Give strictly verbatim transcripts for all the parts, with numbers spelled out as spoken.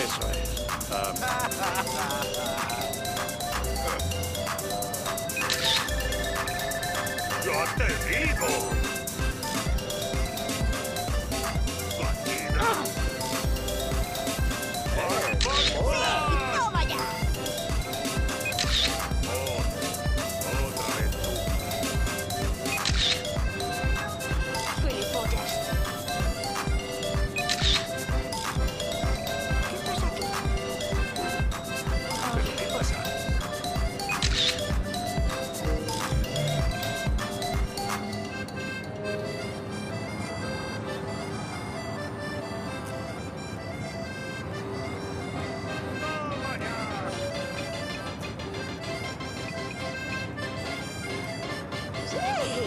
Eso es. Um... ¡Ya te digo! ¡Toma ya! Oh, otra vez tú. ¡Gilipollas! ¿Qué pasa aquí? ¿Pero qué pasa? ¡Toma ya! ¡Sí!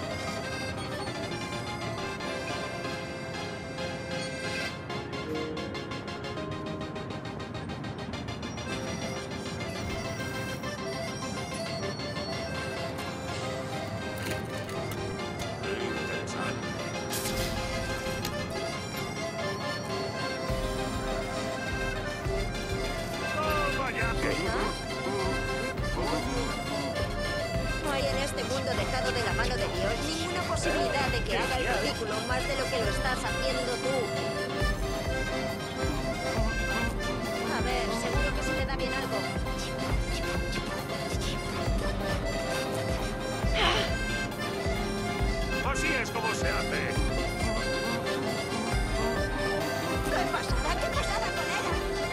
Interesante. ¡Toma ya! No hay en este mundo dejado de la mano de Dios ninguna posibilidad de que haga el ridículo más de lo que lo estás haciendo tú. A ver, seguro que se te da bien algo. Así es como se hace. ¿Qué pasada? ¿Qué pasada, colega?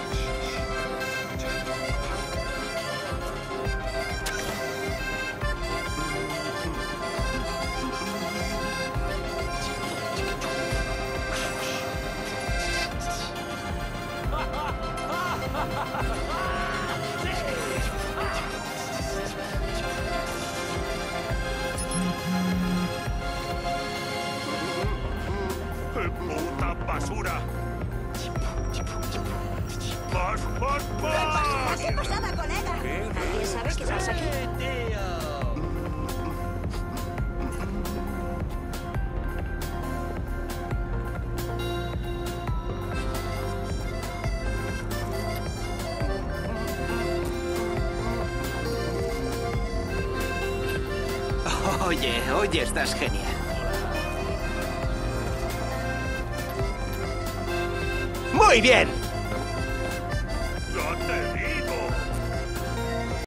¡Puta basura! ¡Más, más, ¿Qué pasada? más! ¿Qué pasada, colega? ¿Nadie sabe qué pasa aquí? Oye, oye, estás genial. ¡Muy bien! ¡Ya te